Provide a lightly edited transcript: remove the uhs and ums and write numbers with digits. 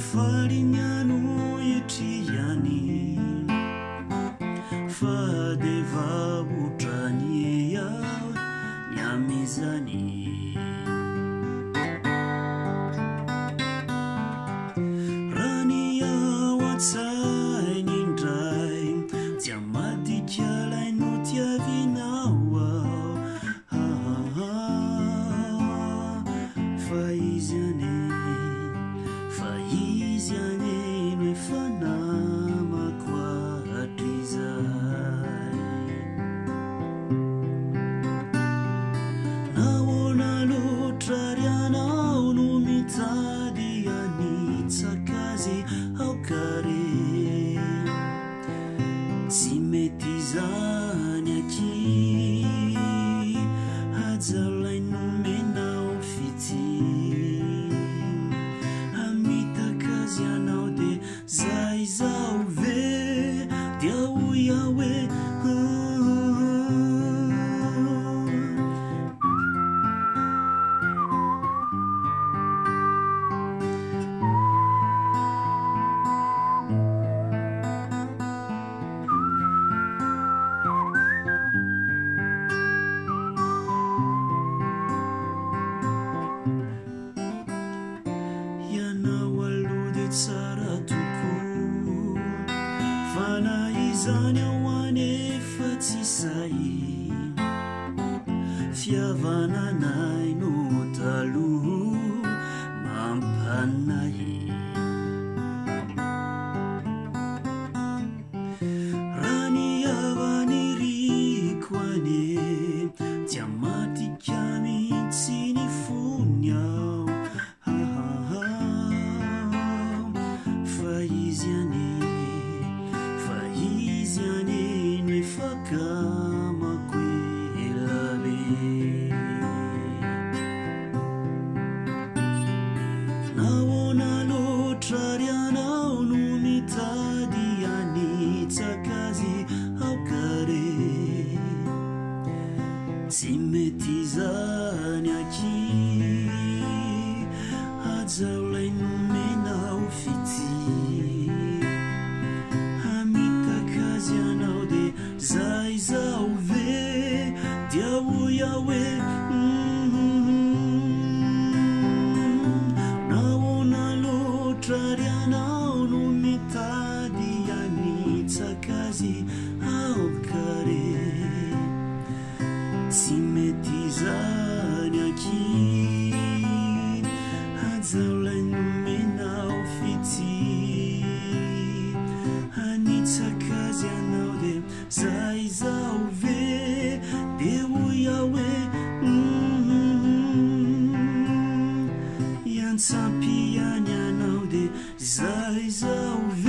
falignano itriany fa deva utrania nyamizany rani awatsainy ndray tsy amadikalaino tiavinao fa izy ane no efa namako hatrizay nahoana loatra ry anao no mitady anitsakazy aokare tsy mety zany aky ajalaino menao fity amitakazy anao de zay zao ve dia oyawe tsara tokoa fanaizany ao anefa tsy say fiavananay no taloha mampanay raha niavany riko ane tsy amatika mihitsy ny fony ao izy ane nefakamako elabe nahoana loatra ry anao no mitady anitsakazy aokare tsy mety zany aky ajaolaino menao fity zay zao ve dia oyawe nahoana loatra ry anao no mitady anitsakazy aokare tsy mety zany aky ajaolaino menao fity anitsakazy anao de zay zao ve de oyawe yantsampiany anao de zay zao ve